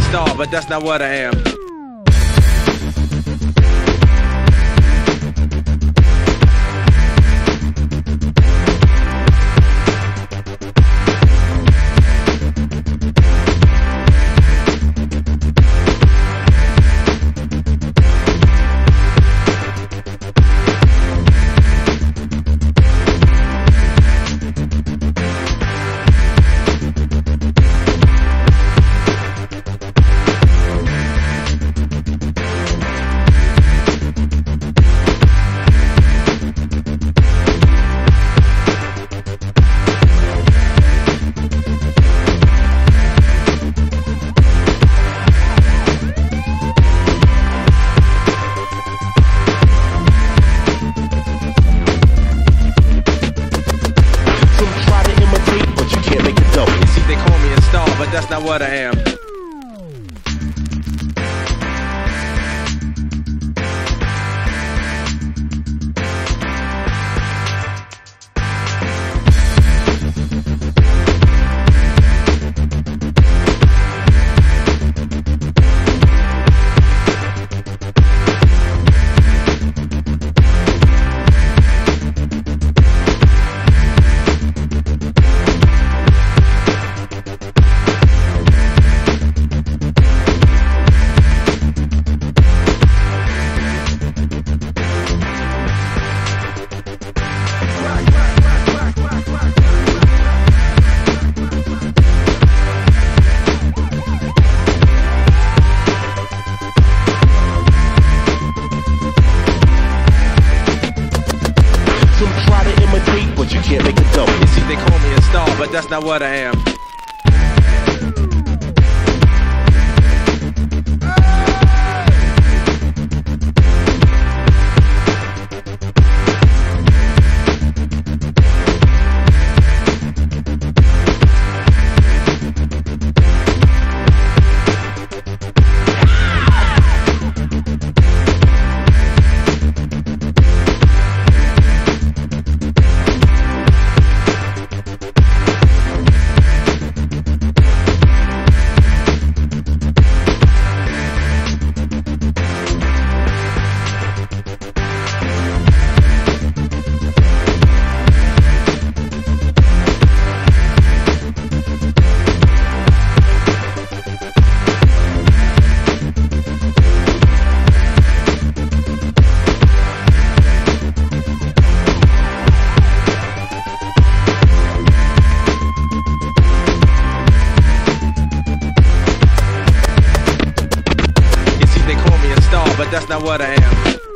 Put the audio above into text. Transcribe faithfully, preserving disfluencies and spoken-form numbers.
star, but that's not what I am. But that's not what I am. But you can't make it go. You see, they call me a star, but that's not what I am. But that's not what I am.